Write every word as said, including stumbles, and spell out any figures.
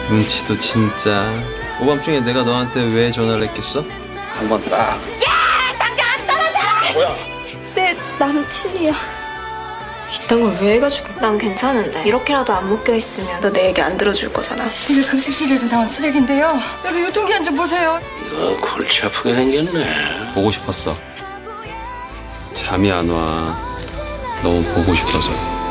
눈치도 진짜. 오밤중에 내가 너한테 왜 전화를 했겠어? 한번 딱. 야! 당장 안 떨어져! 뭐야? 내 남친이야. 이딴 걸 왜 해가지고. 난 괜찮은데 이렇게라도 안 묶여있으면 너 내 얘기 안 들어줄 거잖아. 이게 금식실에서 나온 쓰레기인데요. 여기 유통기한 좀 보세요. 이거 골치 아프게 생겼네. 보고 싶었어. 잠이 안 와. 너무 보고 싶어서.